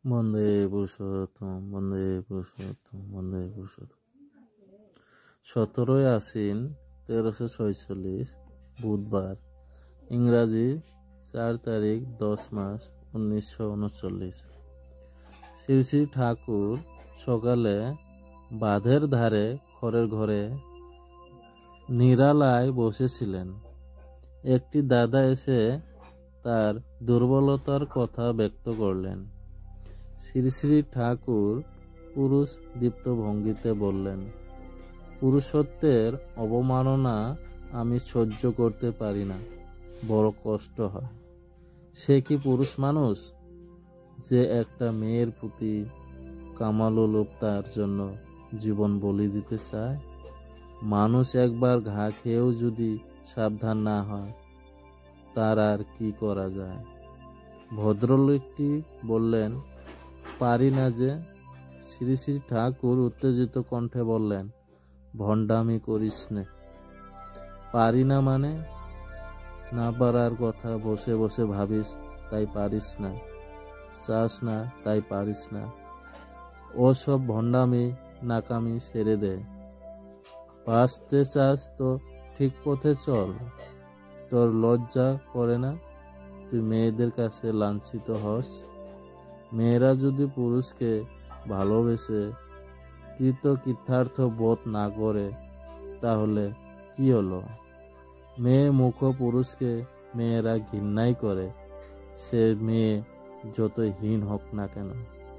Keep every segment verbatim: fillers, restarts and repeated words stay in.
বন্দে পুরুষোত্তম, বন্দে পুরুষোত্তম, বন্দে পুরুষোত্তম। সতেরোই আশ্বিন তেরোশো ছয়চল্লিশ বুধবার, ইংরাজি চার তারিখ দশ মাস উনিশশো উনচল্লিশ। শ্রী শ্রী ঠাকুর সকালে বাঁধের ধারে খড়ের ঘরে নিরালায় বসেছিলেন। একটি দাদা এসে তার দুর্বলতার কথা ব্যক্ত করলেন। শ্রী শ্রী ঠাকুর পুরুষ দীপ্ত ভঙ্গিতে বললেন, পুরুষত্বের অবমাননা আমি সহ্য করতে পারি না, বড় কষ্ট হয়। সে কি পুরুষ মানুষ যে একটা মেয়ের প্রতি কামালোলুপতার জন্য জীবন বলি দিতে চায়? মানুষ একবার ঘা খেয়েও যদি সাবধান না হয়, তার আর কি করা যায়? ভদ্রলোকটি বললেন, পারি না যে। শ্রী শ্রী ঠাকুর উত্তেজিত কণ্ঠে বললেন, ভণ্ডামি করিস নে। পারি না মানে? না পারার কথা বসে বসে ভাবিস তাই পারিস না, চাস না তাই পারিস না। ও সব ভণ্ডামি নাকামি ছেড়ে দে। বাঁচতে চাস তো ঠিক পথে চল। তোর লজ্জা করে না? তুই মেয়েদের কাছে লাঞ্ছিত হস। মেয়েরা যদি পুরুষকে ভালোবেসে কৃত কৃতার্থ বোধ না করে, তাহলে কি হলো? মেয়ে মুখ পুরুষকে মেয়েরা ঘৃণাই করে, সে মেয়ে যতই হীন হোক না কেন।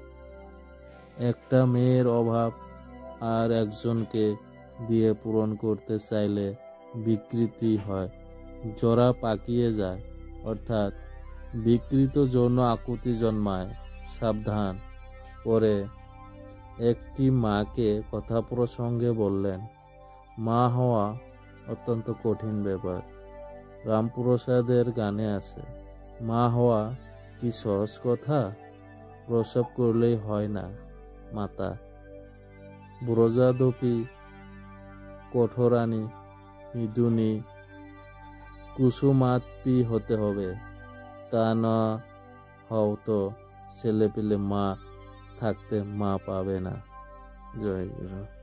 একটা মেয়ের অভাব আর একজনকে দিয়ে পূরণ করতে চাইলে বিকৃতি হয়, জরা পাকিয়ে যায়, অর্থাৎ বিকৃত যৌন আকুতি জন্মায়। সাবধান। পরে একটি মাকে কথা প্রসঙ্গে বললেন, মা হওয়া অত্যন্ত কঠিন ব্যাপার। রামপ্রসাদের গানে আছে, মা হওয়া কি সহজ কথা? প্রসব করলেই হয় না মাতা। ব্রজাদপি কঠোরানী মৃদুনী কুসুমাত্পি হতে হবে। তা না হও তো ছেলে পেলে মা থাকতে মা পাবে না। জয় গুরু।